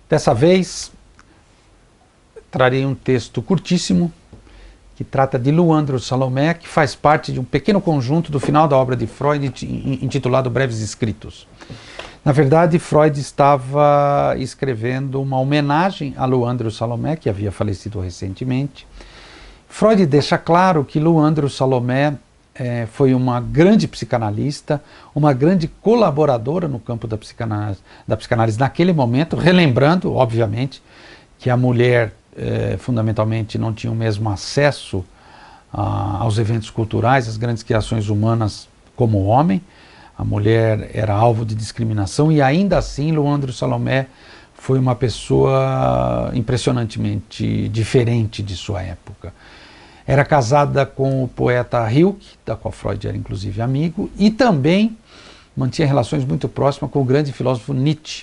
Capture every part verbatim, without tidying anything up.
Dessa vez, trarei um texto curtíssimo que trata de Luandro Salomé, que faz parte de um pequeno conjunto do final da obra de Freud intitulado Breves Escritos. Na verdade, Freud estava escrevendo uma homenagem a Luandro Salomé, que havia falecido recentemente. Freud deixa claro que Luandro Salomé eh, foi uma grande psicanalista, uma grande colaboradora no campo da psicanálise, da psicanálise naquele momento, relembrando, obviamente, que a mulher eh, fundamentalmente não tinha o mesmo acesso ah, aos eventos culturais, às grandes criações humanas como o homem. A mulher era alvo de discriminação e ainda assim Luandro Salomé foi uma pessoa impressionantemente diferente de sua época. Era casada com o poeta Rilke, da qual Freud era inclusive amigo, e também mantinha relações muito próximas com o grande filósofo Nietzsche.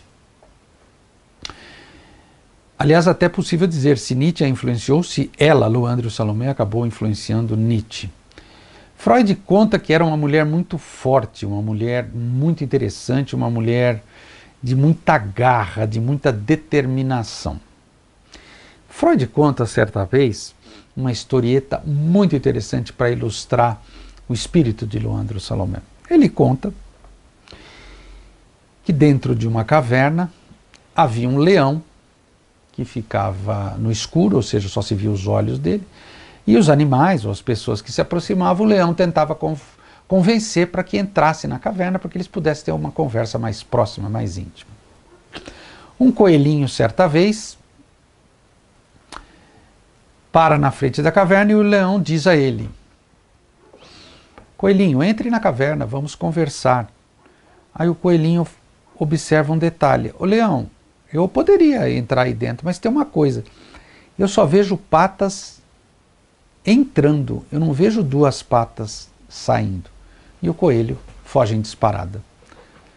Aliás, até é possível dizer se Nietzsche a influenciou, se ela, Luandro Salomé, acabou influenciando Nietzsche. Freud conta que era uma mulher muito forte, uma mulher muito interessante, uma mulher de muita garra, de muita determinação. Freud conta certa vez uma historieta muito interessante para ilustrar o espírito de Luandro Salomé. Ele conta que dentro de uma caverna havia um leão que ficava no escuro, ou seja, só se via os olhos dele, e os animais, ou as pessoas que se aproximavam, o leão tentava convencer para que entrasse na caverna, para que eles pudessem ter uma conversa mais próxima, mais íntima. Um coelhinho, certa vez, para na frente da caverna e o leão diz a ele: "Coelhinho, entre na caverna, vamos conversar." Aí o coelhinho observa um detalhe: "Ô leão, eu poderia entrar aí dentro, mas tem uma coisa, eu só vejo patas entrando, eu não vejo duas patas saindo." E o coelho foge em disparada.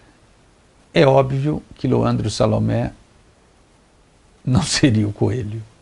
É óbvio que Luandro Salomé não seria o coelho.